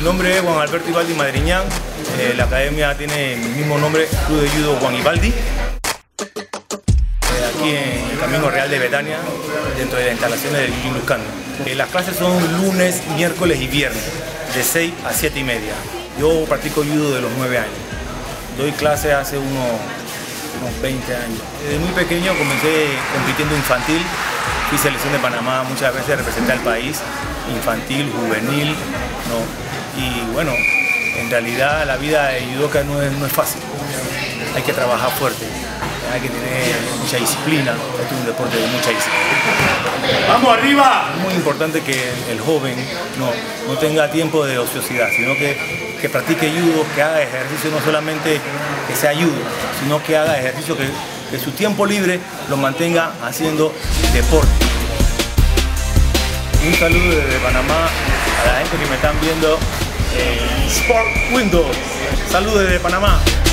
nombre es Juan Alberto Ibaldi Madriñán. La academia tiene el mismo nombre, Club de Judo Juan Ibaldi. Aquí en el Camino Real de Betania, dentro de las instalaciones del Jiu Lucano. Las clases son lunes, miércoles y viernes, de 6 a 7 y media. Yo practico judo de los 9 años. Doy clases hace unos 20 años. Desde muy pequeño comencé compitiendo infantil. Fui selección de Panamá, muchas veces representé al país, infantil, juvenil, ¿no? Y bueno, en realidad la vida de judoka no es fácil. Hay que trabajar fuerte, hay que tener mucha disciplina. Este es un deporte de mucha disciplina. ¡Vamos arriba! Es muy importante que el joven no tenga tiempo de ociosidad, sino que practique judo, que haga ejercicio, no solamente que sea judo, sino que haga ejercicio, que su tiempo libre lo mantenga haciendo deporte. Un saludo desde Panamá a la gente que me están viendo en Sport Windows. Saludos desde Panamá.